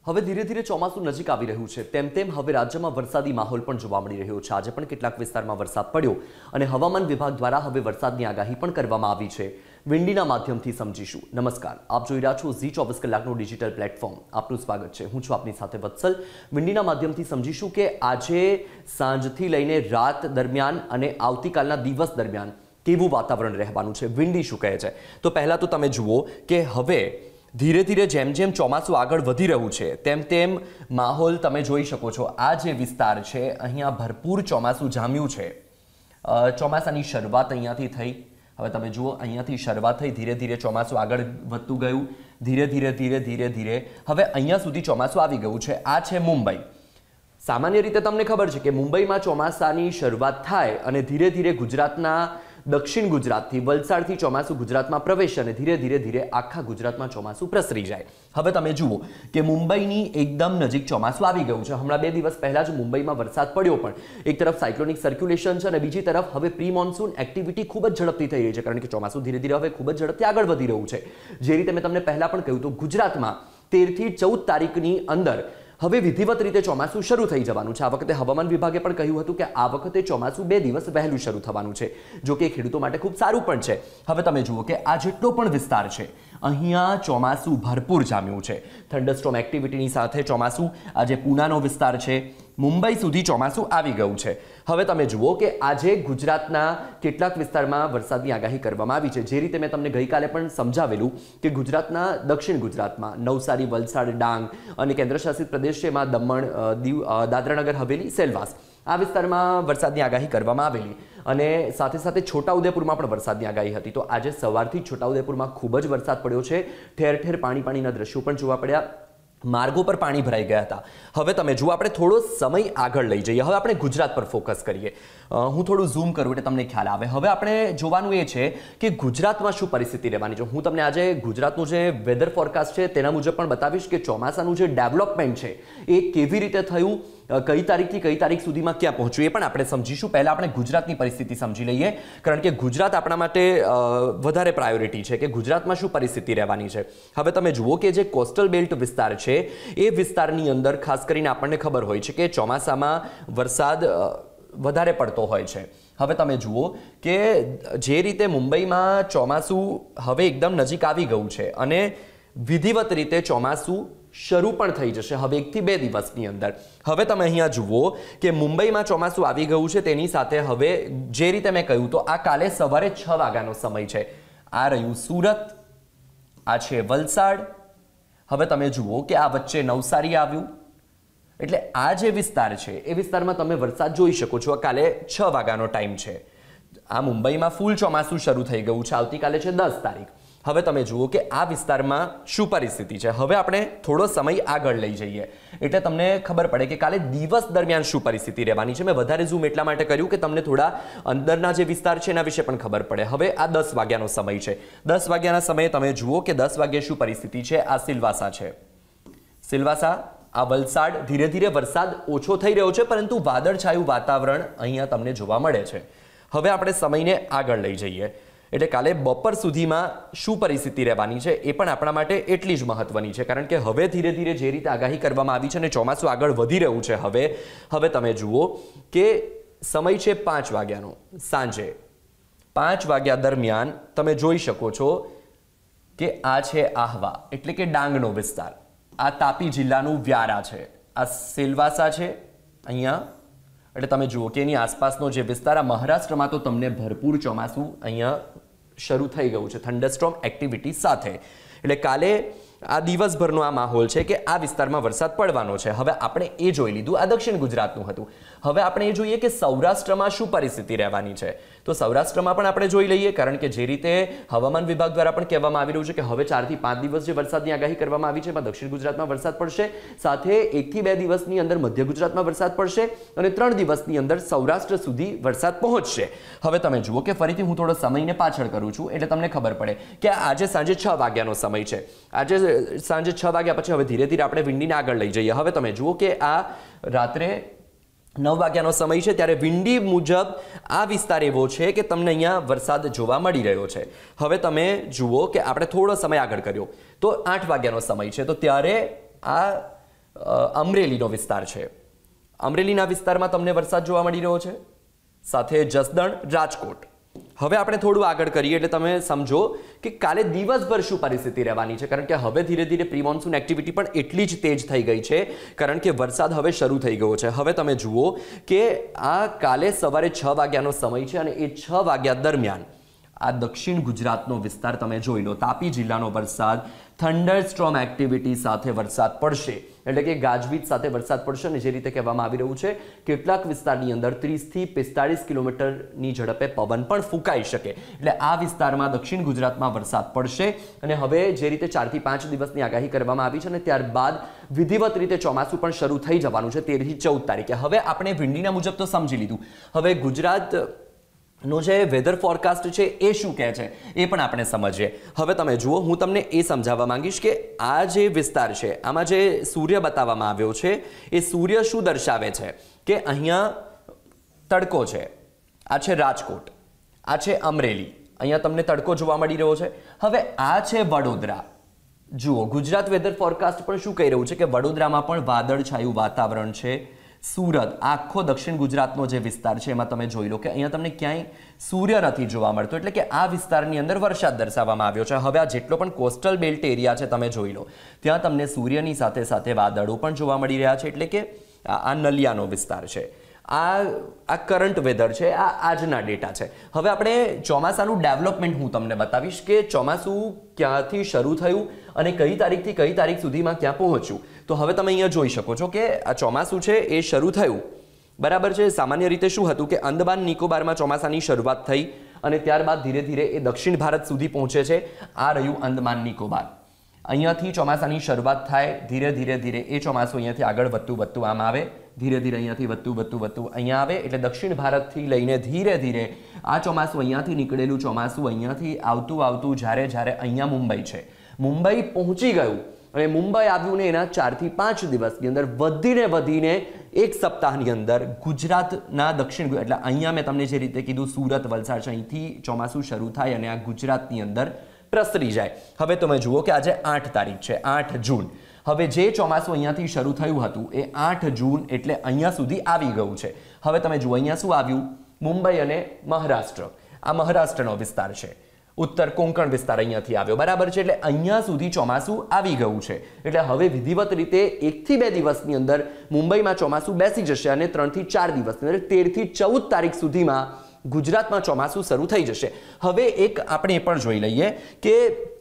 હવે ધીરે ધીરે ચોમાસું નજીક આવી રહ્યું છે તેમ તેમ હવે રાજ્યમાં વરસાદી માહોલ પણ જોવા મળી રહ્યો છે। આજે પણ કેટલાક વિસ્તારમાં વરસાદ પડ્યો અને હવામાન વિભાગ દ્વારા હવે વરસાદની આગાહી પણ કરવામાં આવી છે। વિંડીના માધ્યમથી સમજીશું। નમસ્કાર, આપ જોઈ રહ્યા છો ઝી24 કલાકનું ડિજિટલ પ્લેટફોર્મ। આપનું સ્વાગત છે। હું છું આપની સાથે વત્સલ। વિંડીના માધ્યમથી સમજીશું કે આજે સાંજથી લઈને રાત દરમિયાન અને આવતીકાલના દિવસ દરમિયાન કેવું વાતાવરણ રહેવાનું છે, વિંડી શું કહે છે। તો પહેલા તો તમે જુઓ કે હવે ધીરે ધીરે જેમ જેમ ચોમાસું આગળ વધી રહ્યું છે તેમ તેમ માહોલ તમે જોઈ શકો છો। આ જે વિસ્તાર છે અહીંયા ભરપૂર ચોમાસું જામ્યું છે। ચોમાસાની શરૂઆત અહીંયાથી થઈ। હવે તમે જુઓ અહીંયાથી શરૂઆત થઈ, ધીરે ધીરે ચોમાસું આગળ વધતું ગયું, ધીરે ધીરે હવે અહીંયા સુધી ચોમાસું આવી ગયું છે। આ છે મુંબઈ। સામાન્ય રીતે તમને ખબર છે કે મુંબઈમાં ચોમાસાની શરૂઆત થાય અને ધીરે ધીરે ગુજરાતના દક્ષિણ ગુજરાતથી વલસાડથી ચોમાસું ગુજરાતમાં પ્રવેશે અને ધીરે ધીરે આખા ગુજરાતમાં ચોમાસું પ્રસરી જાય। હવે તમે જુઓ કે મુંબઈની એકદમ નજીક ચોમાસું આવી ગયું છે। હમણાં 2 દિવસ પહેલા જ મુંબઈમાં વરસાદ પડ્યો, પણ એક તરફ સાયક્લોનિક સર્ક્યુલેશન છે અને બીજી તરફ હવે પ્રી મોન્સૂન એક્ટિવિટી ખૂબ જ ઝડપથી થઈ રહી છે, કારણ કે ચોમાસું ધીરે ધીરે હવે ખૂબ જ ઝડપથી આગળ વધી રહ્યું છે। જે રીતે મેં તમને પહેલા પણ કહ્યું તો ગુજરાતમાં 13 થી 14 તારીખની અંદર હવે વિધિવત રીતે ચોમાસું શરૂ થઈ જવાનું છે। આ વખતે હવામાન વિભાગે પણ કહ્યું હતું કે આ વખતે ચોમાસું 2 દિવસ વહેલું શરૂ થવાનું છે, જો કે ખેડૂતો માટે ખૂબ સારું પણ છે। હવે તમે જુઓ કે આ જેટલો પણ વિસ્તાર છે અહીંયા ચોમાસું ભરપૂર જામ્યું છે। થંડરસ્ટોર્મ એક્ટિવિટીની સાથે ચોમાસું, આજે પૂનાનો વિસ્તાર છે, મુંબઈ સુધી ચોમાસું આવી ગયું છે। હવે તમે જુઓ કે આજે ગુજરાતના કેટલાક વિસ્તારમાં વરસાદની આગાહી કરવામાં આવી છે। જે રીતે મેં તમને ગઈકાલે પણ સમજાવેલું કે ગુજરાતના દક્ષિણ ગુજરાતમાં નવસારી, વલસાડ, ડાંગ અને કેન્દ્રશાસિત પ્રદેશ છે એમાં દમણ, દીવ, દાદરાનગર હવેલી, સેલવાસ આ વિસ્તારમાં વરસાદની આગાહી કરવામાં આવેલી અને સાથે સાથે છોટાઉદેપુરમાં પણ વરસાદની આગાહી હતી। તો આજે સવારથી છોટાઉદેપુરમાં ખૂબ જ વરસાદ પડ્યો છે। ઠેર ઠેર પાણીના દ્રશ્યો પણ જોવા પડ્યા, માર્ગો પર પાણી ભરાઈ ગયા હતા। હવે તમે જુઓ, આપણે થોડો સમય આગળ લઈ જઈએ। હવે આપણે ગુજરાત પર ફોકસ કરીએ। હું થોડું ઝૂમ કરું એટલે તમને ખ્યાલ આવે। હવે આપણે જોવાનું એ છે કે ગુજરાતમાં શું પરિસ્થિતિ રહેવાની છે। હું તમને આજે ગુજરાતનું જે વેધર ફોરકાસ્ટ છે તેના મુજબ પણ બતાવીશ કે ચોમાસાનું જે ડેવલપમેન્ટ છે એ કેવી રીતે થયું, કઈ તારીખથી કઈ તારીખ સુધીમાં ક્યાં પહોંચ્યું એ પણ આપણે સમજીશું। પહેલા આપણે ગુજરાતની પરિસ્થિતિ સમજી લઈએ, કારણ કે ગુજરાત આપણા માટે વધારે પ્રાયોરિટી છે કે ગુજરાતમાં શું પરિસ્થિતિ રહેવાની છે। હવે તમે જુઓ કે જે કોસ્ટલ બેલ્ટ વિસ્તાર છે એ વિસ્તારની અંદર ખાસ કરીને આપણને ખબર હોય છે કે ચોમાસામાં વરસાદ વધારે પડતો હોય છે। હવે તમે જુઓ કે જે રીતે મુંબઈમાં ચોમાસું હવે એકદમ નજીક આવી ગયું છે અને વિધિવત રીતે ચોમાસું શરૂ પણ થઈ જશે હવે 1 થી 2 દિવસની અંદર। હવે તમે અહીંયા જુઓ કે મુંબઈમાં ચોમાસું આવી ગયું છે, તેની સાથે હવે જે રીતે મેં કહ્યું તો આ કાલે સવારે 6 વાગ્યાનો સમય છે। આ રહ્યું સુરત, આ છે વલસાડ। હવે તમે જુઓ કે આ વચ્ચે નવસારી આવ્યું, એટલે આ જે વિસ્તાર છે એ વિસ્તારમાં તમે વરસાદ જોઈ શકો છો। કાલે 6 વાગ્યાનો ટાઈમ છે। આ મુંબઈમાં ફૂલ ચોમાસું શરૂ થઈ ગયું છે, આવતીકાલે છે 10 તારીખ। હવે તમે જુઓ કે આ વિસ્તારમાં શું પરિસ્થિતિ છે। હવે આપણે થોડો સમય આગળ લઈ જઈએ એટલે તમને ખબર પડે કે કાલે દિવસ દરમિયાન શું પરિસ્થિતિ રહેવાની છે। મેં વધારે ઝૂમ એટલા માટે કર્યું કે તમને થોડા અંદરના જે વિસ્તાર છે એના વિશે પણ ખબર પડે। હવે આ 10 વાગ્યાનો સમય છે। 10 વાગ્યાના સમયે તમે જુઓ કે 10 વાગ્યે શું પરિસ્થિતિ છે। આ સિલવાસા છે, સિલવાસા, આ વલસાડ। ધીરે ધીરે વરસાદ ઓછો થઈ રહ્યો છે, પરંતુ વાદળછાયું વાતાવરણ અહીંયા તમને જોવા મળે છે। હવે આપણે સમયને આગળ લઈ જઈએ એટલે કાલે બપોર સુધીમાં શું પરિસ્થિતિ રહેવાની છે એ પણ આપણા માટે એટલી જ મહત્વની છે, કારણ કે હવે ધીરે ધીરે જે રીતે આગાહી કરવામાં આવી છે અને ચોમાસું આગળ વધી રહ્યું છે હવે તમે જુઓ કે સમય છે 5 વાગ્યાનો, સાંજે 5 વાગ્યા દરમિયાન તમે જોઈ શકો છો કે આ છે આહવા એટલે કે ડાંગનો વિસ્તાર, આ તાપી જિલ્લાનું વ્યારા છે, આ સિલવાસા છે અહીંયા। એટલે તમે જુઓ કે એની આસપાસનો જે વિસ્તાર, આ મહારાષ્ટ્રમાં તો તમને ભરપૂર ચોમાસું અહીંયા શરૂ થઈ ગયું છે થંડરસ્ટોર્મ એક્ટિવિટી સાથે। એટલે કાલે આ દિવસભરનો આ માહોલ છે કે આ વિસ્તારમાં વરસાદ પડવાનો છે। હવે આપણે એ જોઈ લીધું, આ દક્ષિણ ગુજરાતનું હતું। હવે આપણે એ જોઈએ કે સૌરાષ્ટ્રમાં શું પરિસ્થિતિ રહેવાની છે। તો સૌરાષ્ટ્રમાં પણ આપણે જોઈ લઈએ, કારણ કે જે રીતે હવામાન વિભાગ દ્વારા પણ કહેવામાં આવી રહ્યું છે કે હવે 4 થી 5 દિવસ જે વરસાદની આગાહી કરવામાં આવી છે એમાં દક્ષિણ ગુજરાતમાં વરસાદ પડશે, સાથે 1 થી 2 દિવસની અંદર મધ્ય ગુજરાતમાં વરસાદ પડશે અને 3 દિવસની અંદર સૌરાષ્ટ્ર સુધી વરસાદ પહોંચશે। હવે તમે જુઓ કે ફરીથી હું થોડો સમયને પાછળ કરું છું એટલે તમને ખબર પડે કે આજે સાંજે 6 વાગ્યાનો સમય છે। આજે સાંજે 6 વાગ્યા પછી હવે ધીરે ધીરે આપણે વિંડીને આગળ લઈ જઈએ। હવે તમે જુઓ કે આ રાત્રે 9 વાગ્યાનો સમય છે, ત્યારે વિંડી મુજબ આ વિસ્તાર એવો છે કે તમને અહીંયા વરસાદ જોવા મળી રહ્યો છે। હવે તમે જુઓ કે આપણે થોડો સમય આગળ કર્યો તો 8 વાગ્યાનો સમય છે, તો ત્યારે આ અમરેલીનો વિસ્તાર છે. અમરેલીના વિસ્તારમાં તમને વરસાદ જોવા મળી રહ્યો છે, સાથે જસદણ, રાજકોટ. હવે આપણે થોડું આગળ કરીએ એટલે તમે સમજો કે કાલે દિવસભર શું પરિસ્થિતિ રહેવાની છે, કારણ કે હવે ધીરે ધીરે પ્રી મોન્સૂન એક્ટિવિટી પણ એટલી જ તેજ થઈ ગઈ છે, કારણ કે વરસાદ હવે શરૂ થઈ ગયો છે. હવે તમે જુઓ કે આ કાલે સવારે 6 વાગ્યાનો સમય છે અને એ 6 વાગ્યા દરમિયાન આ દક્ષિણ ગુજરાતનો વિસ્તાર તમે જોઈ લો. તાપી જિલ્લાનો વરસાદ થંડરસ્ટ્રોમ એક્ટિવિટી સાથે વરસાદ પડશે, એટલે કે ગાજવીજ સાથે વરસાદ પડશે અને જે રીતે કહેવામાં આવી રહ્યું છે કેટલાક વિસ્તારની અંદર 30 થી 45 કિલોમીટરની ઝડપે પવન પણ ફૂંકાઈ શકે. એટલે આ વિસ્તારમાં દક્ષિણ ગુજરાતમાં વરસાદ પડશે અને હવે જે રીતે 4 થી 5 દિવસની આગાહી કરવામાં આવી છે અને ત્યારબાદ વિધિવત રીતે ચોમાસું પણ શરૂ થઈ જવાનું છે 13 થી 14 તારીખે. હવે આપણે વિંડીના મુજબ તો સમજી લીધું, હવે ગુજરાત નો જે વેધર ફોરકાસ્ટ છે એ શું કહે છે એ પણ આપણે સમજીએ. હવે તમે જુઓ, હું તમને એ સમજાવવા માંગીશ કે આ જે વિસ્તાર છે આમાં જે સૂર્ય બતાવવામાં આવ્યો છે એ સૂર્ય શું દર્શાવે છે કે અહીંયા તડકો છે, આ છે રાજકોટ, આ છે અમરેલી, અહીંયા તમને તડકો જોવા મળી રહ્યો છે. હવે આ છે વડોદરા. જુઓ, ગુજરાત વેધર ફોરકાસ્ટ પણ શું કહી રહ્યું છે કે વડોદરામાં પણ વાદળછાયું વાતાવરણ છે. સુરત, આખો દક્ષિણ ગુજરાતનો જે વિસ્તાર છે એમાં તમે જોઈ લો કે અહીંયા તમને ક્યાંય સૂર્ય નથી જોવા મળતો, એટલે કે આ વિસ્તારની અંદર વરસાદ દર્શાવવામાં આવ્યો છે. હવે આ જેટલો પણ કોસ્ટલ બેલ્ટ એરિયા છે તમે જોઈ લો, ત્યાં તમને સૂર્યની સાથે સાથે વાદળો પણ જોવા મળી રહ્યા છે, એટલે કે આ નલિયાનો વિસ્તાર છે. આ કરંટ વેધર છે, આ આજના ડેટા છે. હવે આપણે ચોમાસાનું ડેવલપમેન્ટ હું તમને બતાવીશ કે ચોમાસું ક્યાંથી શરૂ થયું અને કઈ તારીખથી કઈ તારીખ સુધીમાં ક્યાં પહોંચ્યું. તો હવે તમે અહીંયા જોઈ શકો છો કે આ ચોમાસું છે એ શરૂ થયું, બરાબર છે. સામાન્ય રીતે શું હતું કે અંદમાન નિકોબારમાં ચોમાસાની શરૂઆત થઈ અને ત્યારબાદ ધીરે ધીરે એ દક્ષિણ ભારત સુધી પહોંચે છે. આ રહ્યું અંદમાન નિકોબાર. અહીંયાથી ચોમાસાની શરૂઆત થાય, ધીરે ધીરે ધીરે એ ચોમાસું અહીંયાથી આગળ વધતું આમ આવે, ધીરે ધીરે અહીંયાથી વધતું અહીંયા આવે, એટલે દક્ષિણ ભારતથી લઈને ધીરે ધીરે આ ચોમાસું અહીંયાથી નીકળેલું ચોમાસું અહીંયાથી આવતું જ્યારે અહીંયા મુંબઈ છે, મુંબઈ પહોંચી ગયું અને મુંબઈ આવ્યું ને એના 4 થી 5 દિવસની અંદર વધીને એક સપ્તાહની અંદર ગુજરાતના દક્ષિણ, એટલે અહીંયા મેં તમને જે રીતે કીધું સુરત, વલસાડ છે, અહીંથી ચોમાસું શરૂ થાય અને આ ગુજરાતની અંદર પ્રસરી જાય. હવે તમે જુઓ કે આજે 8 તારીખ છે, 8 જૂન. હવે જે ચોમાસું અહીંયાથી શરૂ થયું હતું એ 8 જૂન એટલે અહીંયા સુધી આવી ગયું છે. હવે તમે જુઓ અહીંયા શું આવ્યું, મુંબઈ અને મહારાષ્ટ્ર, આ મહારાષ્ટ્રનો વિસ્તાર છે, ઉત્તર કોંકણ વિસ્તાર અહીંયાથી આવ્યો, બરાબર છે. એટલે અહીંયા સુધી ચોમાસું આવી ગયું છે. એટલે હવે વિધિવત રીતે 1 થી 2 દિવસની અંદર મુંબઈમાં ચોમાસું બેસી જશે અને 3 થી 4 દિવસની અંદર 13 થી 14 તારીખ સુધીમાં ગુજરાતમાં ચોમાસું શરૂ થઈ જશે. હવે એક આપણે એ પણ જોઈ લઈએ કે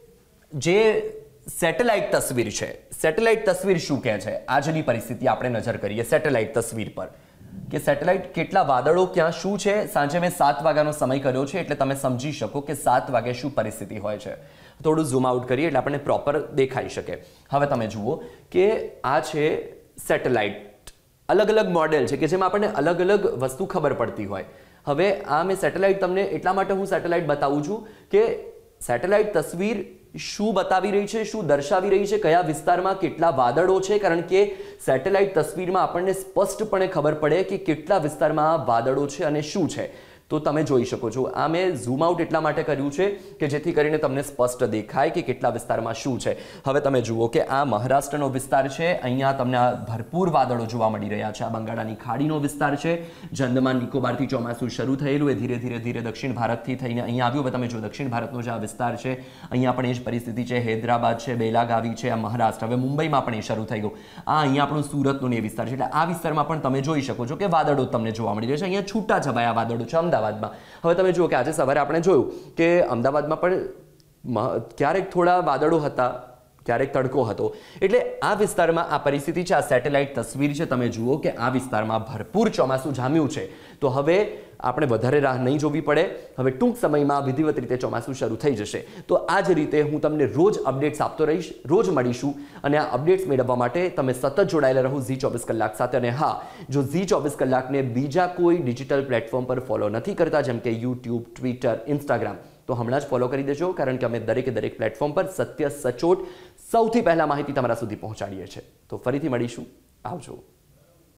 જે સેટેલાઇટ તસવીર છે, સેટેલાઇટ તસવીર શું કહે છે, આજની પરિસ્થિતિ આપણે નજર કરીએ સેટેલાઇટ તસવીર પર કે સેટેલાઇટ કેટલા વાદળો ક્યાં શું છે. સાંજે મેં 7 વાગ્યાનો સમય કર્યો છે એટલે તમે સમજી શકો કે 7 વાગે શું પરિસ્થિતિ હોય છે. થોડું ઝૂમ આઉટ કરીએ એટલે આપણને પ્રોપર દેખાઈ શકે. હવે તમે જુઓ કે આ છે સેટેલાઇટ, અલગ અલગ મોડેલ છે કે જેમાં આપણને અલગ અલગ વસ્તુ ખબર પડતી હોય. હવે આ મેં સેટેલાઇટ તમને એટલા માટે હું સેટેલાઇટ બતાવું છું કે સેટેલાઇટ તસવીર શું બતાવી રહી છે, શું દર્શાવી રહી છે, કયા વિસ્તારમાં કેટલા વાદળો છે, કારણ કે સેટેલાઇટ તસવીરમાં આપણને સ્પષ્ટપણે ખબર પડે કે કેટલા વિસ્તારમાં વાદળો છે અને શું છે. તો તમે જોઈ શકો છો, આ મેં ઝૂમ આઉટ એટલા માટે કર્યું છે કે જેથી કરીને તમને સ્પષ્ટ દેખાય કે કેટલા વિસ્તારમાં શું છે. હવે તમે જુઓ કે આ મહારાષ્ટ્રનો વિસ્તાર છે, અહીંયા તમને ભરપૂર વાદળો જોવા મળી રહ્યા છે. આ બંગાળાની ખાડીનો વિસ્તાર છે, અંદમાન નિકોબારથી ચોમાસું શરૂ થયેલું એ ધીરે ધીરે દક્ષિણ ભારતથી થઈને અહીંયા આવ્યું. તમે જો દક્ષિણ ભારતનો જે આ વિસ્તાર છે અહીંયા પણ એ જ પરિસ્થિતિ છે, હૈદરાબાદ છે, બેલાગાવી છે, આ મહારાષ્ટ્ર. હવે મુંબઈમાં પણ એ શરૂ થઈ ગયું. આ અહીંયા આપણું સુરતનો એ વિસ્તાર છે, એટલે આ વિસ્તારમાં પણ તમે જોઈ શકો છો કે વાદળો તમને જોવા મળી રહ્યા છે. અહીંયા છૂટા છવાયા વાદળો છે અમદાવાદમાં. હવે તમે જુઓ કે આજે સવારે આપણે જોયું કે અમદાવાદમાં પણ ક્યારેક થોડા વાદળો હતા, ક્યારેક તડકો હતો. એટલે આ વિસ્તારમાં આ પરિસ્થિતિ છે. આ સેટેલાઇટ તસવીર છે, તમે જુઓ કે આ વિસ્તારમાં ભરપૂર ચોમાસું જામ્યું છે. તો હવે આપણે વધારે રાહ નહીં જોવી પડે, હવે ટૂંક સમયમાં વિધિવત રીતે ચોમાસું શરૂ થઈ જશે. તો આ જ રીતે હું તમને રોજ અપડેટ્સ આપતો રહીશ, રોજ મળીશું અને આ અપડેટ્સ મેળવવા માટે તમે સતત જોડાયેલા રહો ઝી 24 કલાક સાથે. અને હા, જો ઝી 24 કલાકને બીજા કોઈ ડિજિટલ પ્લેટફોર્મ પર ફોલો નથી કરતા, જેમ કે યુટ્યુબ, ટ્વિટર, ઇન્સ્ટાગ્રામ, તો હમણાં જ ફોલો કરી દેજો, કારણ કે અમે દરેક પ્લેટફોર્મ પર સત્ય સચોટ સૌથી પહેલા માહિતી તમારા સુધી પહોંચાડીએ છીએ. તો ફરીથી મળીશું, આવજો.